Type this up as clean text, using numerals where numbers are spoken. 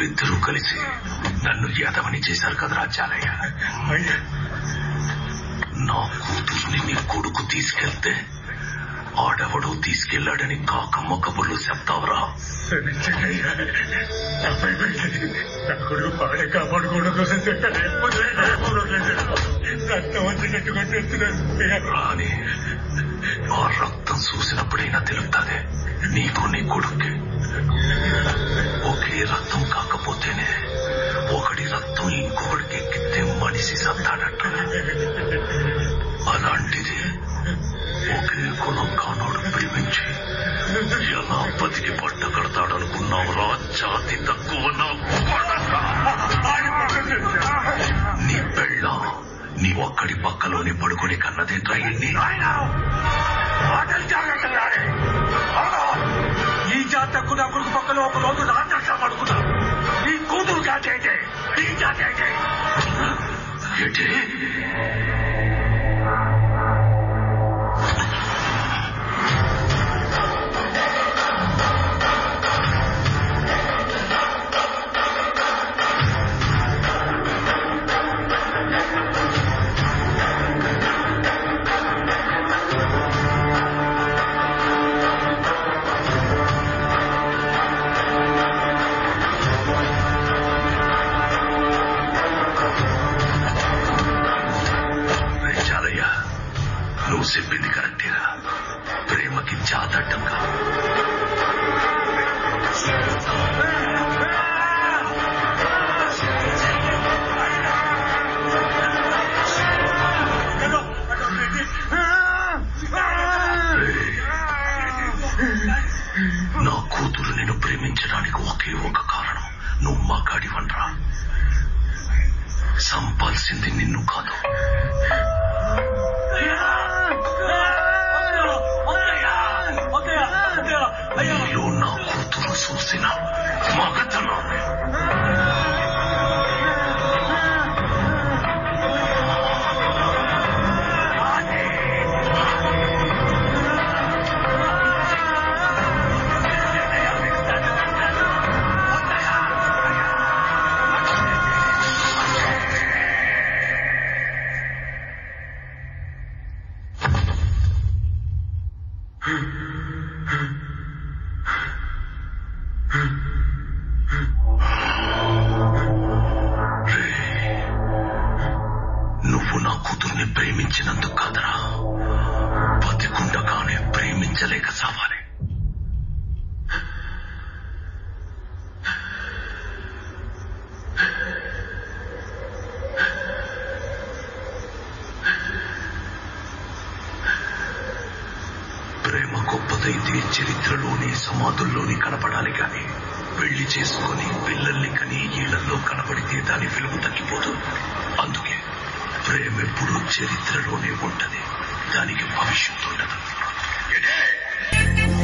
మీరిద్దరూ కలిసి నన్ను యాదవని చేశారు కదరా చాలయ్య. నా కూతుర్ని నీ కొడుకు తీసుకెళ్తే ఆడవడు తీసుకెళ్లాడని కాకమ్మ కబుర్లు చెప్తావరా? నా కొడుకు పాడే కాపాడుకోవడం కోసం రక్తం వచ్చినట్టు కొట్టేస్తున్నాను రాని. ఆ రక్తం చూసినప్పుడైనా తెలుస్తుంది నీకు నీ కొడుక్కి. ఒకే రక్తం కాకపోతేనే ఒకటి రక్తం ఇంకొకటికి ఎక్కితే మనిషి సత్తాడట. అలాంటిది ఒకే కులం కానోడు ప్రేమించి ఎలా బతికి పట్ట కడతాడనుకున్నావురా? జాతి తక్కువ నీ పెళ్ళ నీ ఒక్కడి పక్కలోని పడుకుని కన్నదేంట్రా? ఈ జాతకు నా కొడుకు పక్కన ఒక రోజు రాత్రి పడుకున్నా. ఈ కూతురు జాతి అయితే ఈ జాతి అయితే ఏంటి? నువ్వు చెప్పింది కరెక్టేరా. ప్రేమకి జాతడ్డంగా నా కూతురు నేను ప్రేమించడానికి ఒకే ఒక కారణం. నువ్వు మగాడివనరా. సంపాల్సింది నిన్ను కాదు. నీలో నా కూతురు చూసిన మగతనం. నువ్వు నా కూతుర్ని ప్రేమించినందుకు కాదరా, బతికుండగానే ప్రేమించలేక సావాలి. ప్రేమ గొప్పదైతే చరిత్రలోని సమాధుల్లోని కనపడాలి కానీ పెళ్లి చేసుకుని పిల్లల్ని కని ఇళ్లలో కనపడితే దాని విలువ తగ్గిపోతుంది. అందుకే ప్రేమ ఎప్పుడూ చరిత్రలోనే ఉంటది, దానికి భవిష్యత్తు ఉండదు.